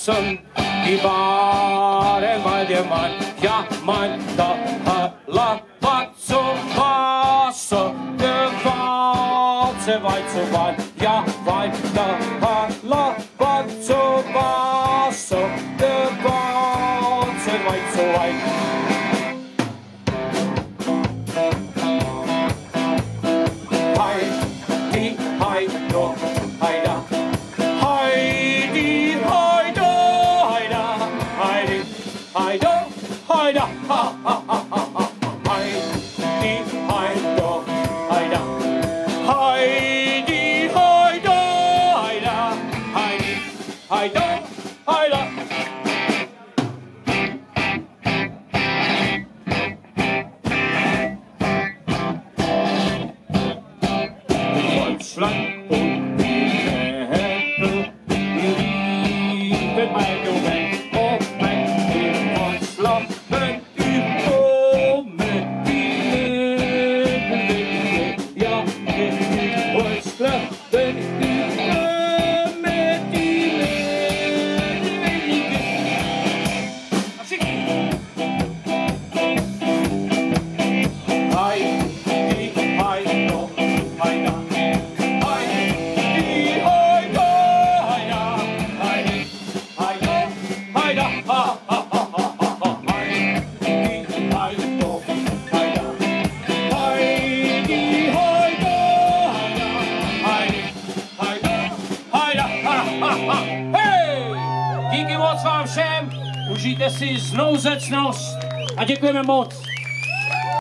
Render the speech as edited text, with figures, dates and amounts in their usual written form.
som i baren mal der Mann, ja Mann, da hala so Wasser, gewalze weit so weit, ja weit, da hala so Wasser, gewalze weit so weit. Heidi, Heido, Heida. Heidi, Heido, Heida. Heidi, Heido, Heida. Ha, ha, ha, ha, ha. Heidi, Heido, Heida. Heidi, Heido, Heida. Heidi, Heido, Heida. Deutschland und die Welt, liebe meine Welt, oh mein Deutschland, wenn ja, Deutschland, wenn díky moc vám všem, užijte si znouzecnost a děkujeme moc.